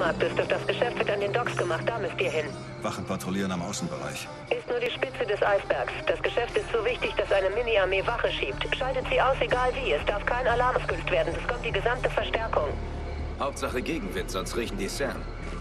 Wachmarkt ist und das Geschäft wird an den Docks gemacht. Da müsst ihr hin. Wachen patrouillieren am Außenbereich. Ist nur die Spitze des Eisbergs. Das Geschäft ist so wichtig, dass eine Mini-Armee Wache schiebt. Schaltet sie aus, egal wie. Es darf kein Alarm ausgelöst werden. Es kommt die gesamte Verstärkung. Hauptsache Gegenwind, sonst riechen die Sam.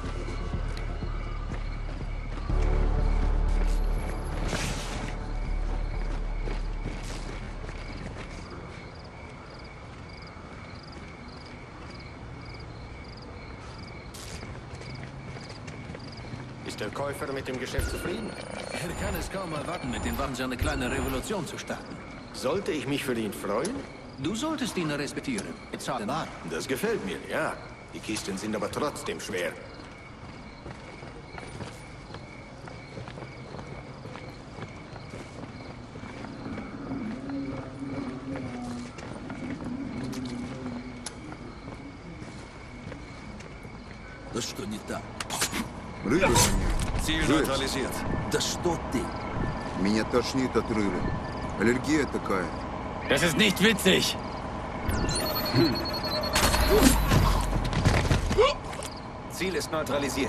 Ist der Käufer mit dem Geschäft zufrieden? Er kann es kaum erwarten, mit den Waffen eine kleine Revolution zu starten. Sollte ich mich für ihn freuen? Du solltest ihn respektieren. Bezahlen bar. Das gefällt mir, ja. Die Kisten sind aber trotzdem schwer. Das что не так? Рыба меня. Ziel Жесть. neutralisiert. Да что ты? Меня тошнит от рыбы. Аллергия такая. Das ist nicht witzig. Ziel ist neutralisiert.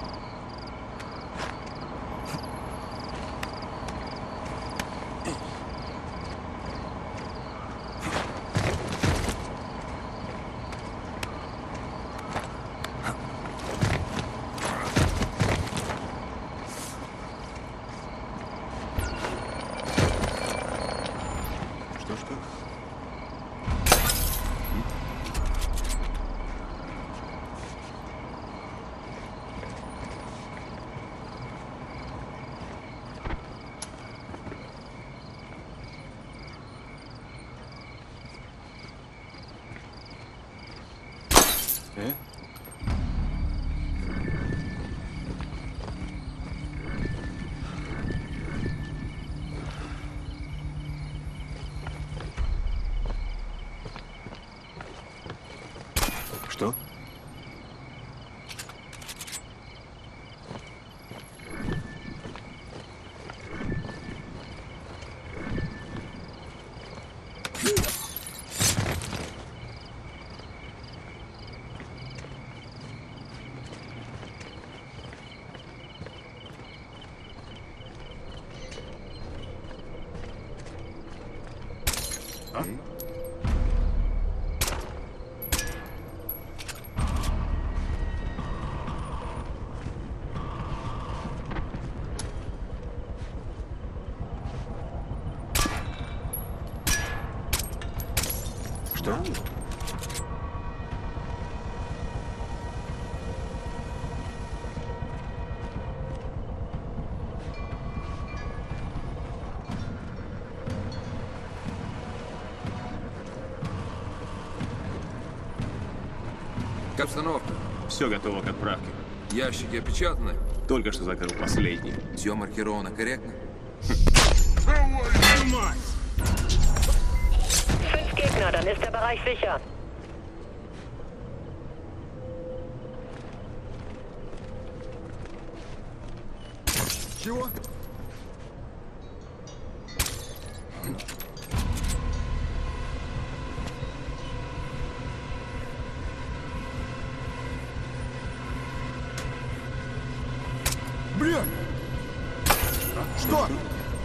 Что? Что? Что? Как обстановка? Все готово к отправке. Ящики опечатаны? Только что закрыл последний. Все маркировано корректно? 5 Gegner, dann ist der Bereich sicher. Чего? Блин! Что?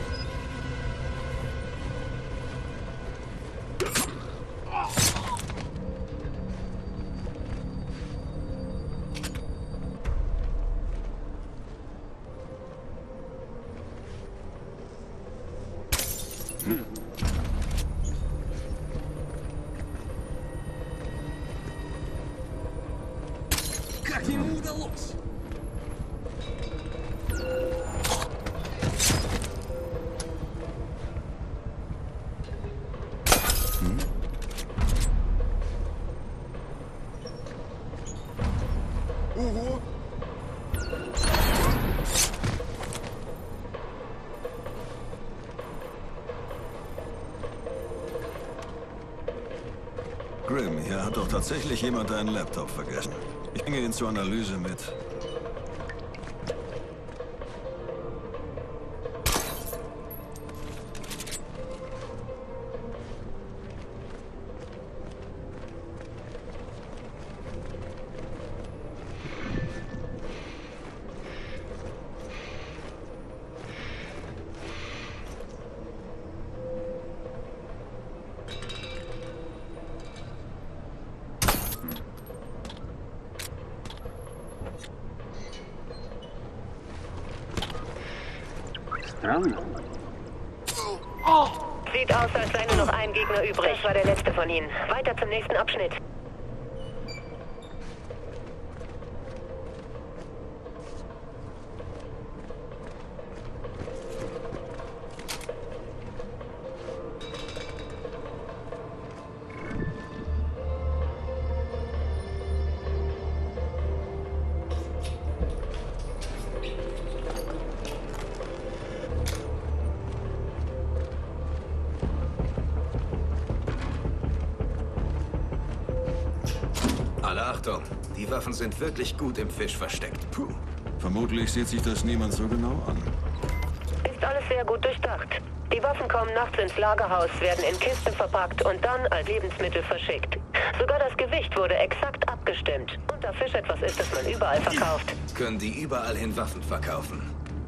Как ему удалось? Ого! Grim, hier hat doch tatsächlich jemand einen Laptop vergessen. Ich bringe ihn zur Analyse mit. Странно. Sieht aus, als sei nur noch ein Gegner übrig. Das war der letzte von ihnen. Weiter zum nächsten Abschnitt. Alle Achtung, die Waffen sind wirklich gut im Fisch versteckt. Puh. Vermutlich sieht sich das niemand so genau an. Ist alles sehr gut durchdacht. Die Waffen kommen nachts ins Lagerhaus, werden in Kisten verpackt und dann als Lebensmittel verschickt. Sogar das Gewicht wurde exakt abgestimmt. Und da Fisch etwas ist, das man überall verkauft. Können die überall hin Waffen verkaufen?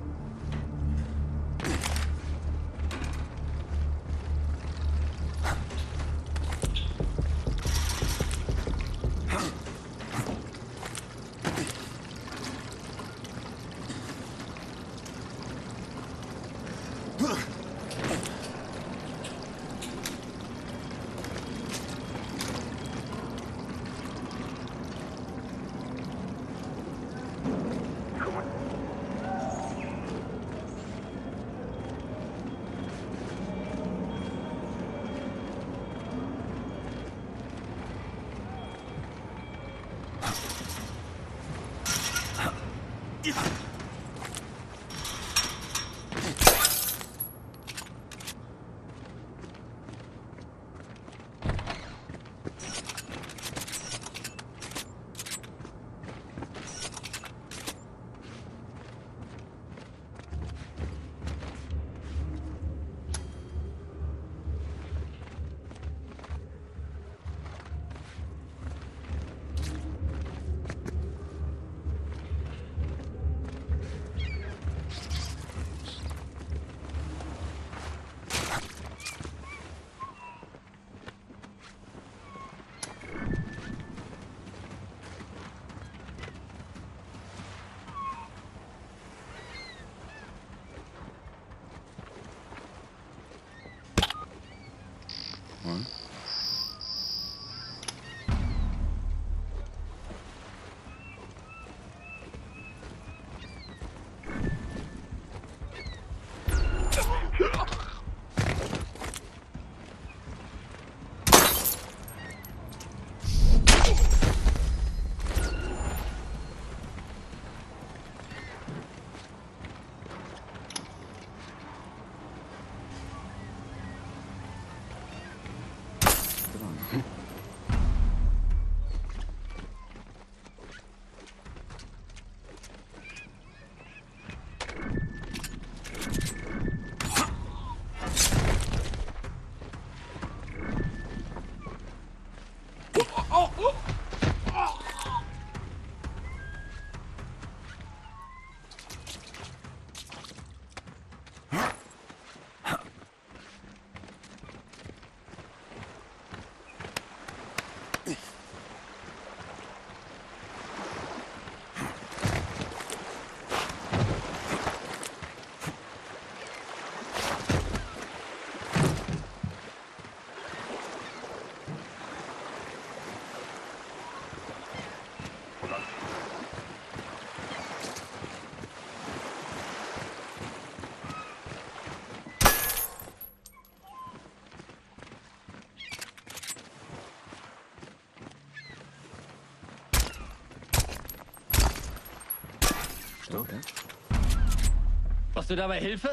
Brauchst du dabei Hilfe?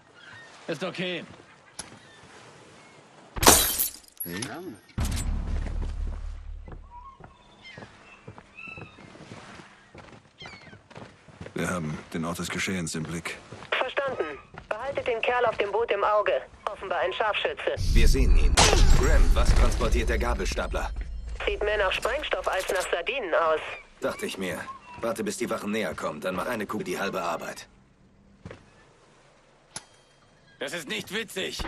Ist okay. Wir haben den Ort des Geschehens im Blick. Verstanden. Behaltet den Kerl auf dem Boot im Auge. Offenbar ein Scharfschütze. Wir sehen ihn. Graham, was transportiert der Gabelstapler? Sieht mehr nach Sprengstoff als nach Sardinen aus. Dachte ich mir. Warte, bis die Wachen näher kommen, dann mach eine Kugel die halbe Arbeit. Das ist nicht witzig.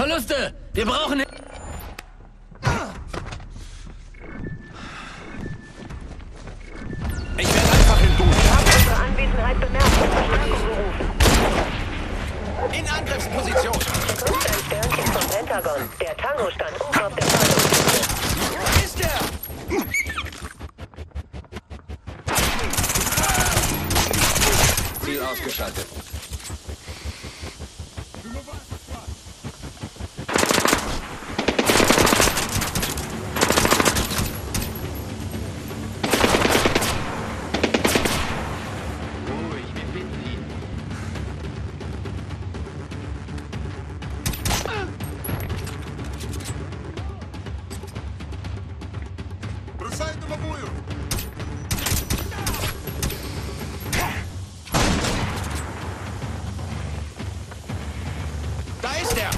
Verluste! Wir brauchen... Ich werde einfach in Duschen. Wir haben unsere Anwesenheit bemerkt und Verstärkung gerufen. In Angriffsposition. Bekommt ein Sternchen vom Pentagon. Der Tango stand oben auf der Fahndungsliste. Wo ist er? Ziel ausgeschaltet. Da ist er!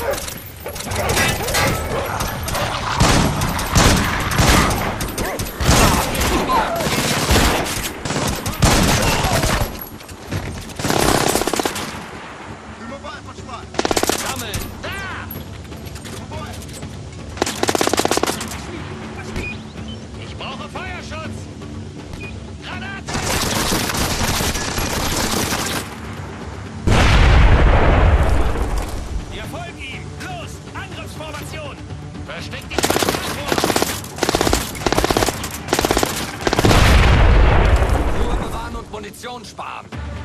Sammeln! Da! Ich brauche Feuerschutz! Granate! Wir folgen ihm! Los! Angriffsformation! Versteckt die Ruhe bewahren und Munition sparen!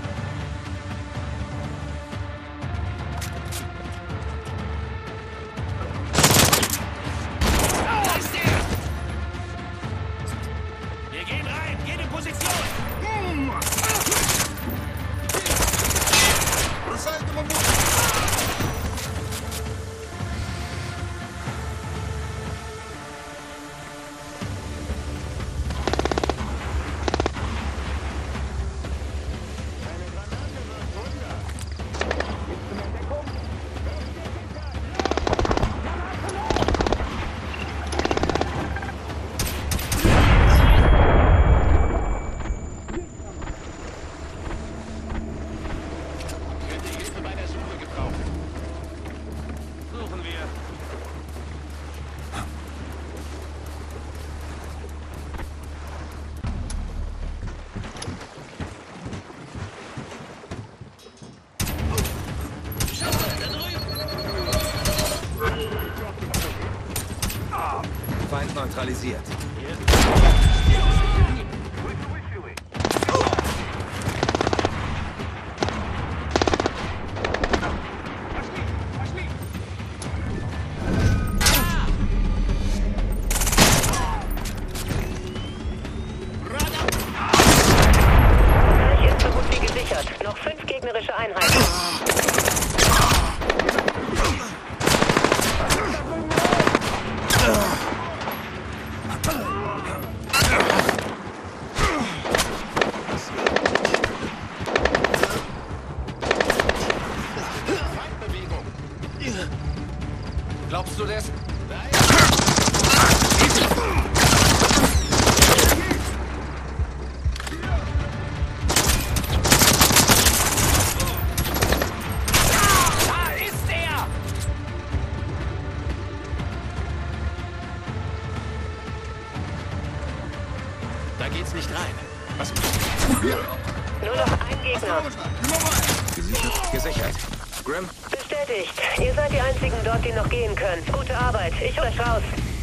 Da ist er! Wir gehen rein! Geht in Position! Feind neutralisiert. Bereich ist so gut wie gesichert. Noch 5 gegnerische Einheiten. Glaubst du das? Da ist er! Da geht's nicht rein. Was? Nur noch ein Gegner. Gesichert. Grim? Bestätigt. Ihr seid die einzigen dort, die noch gehen können. Gute Arbeit. Ich hol euch raus.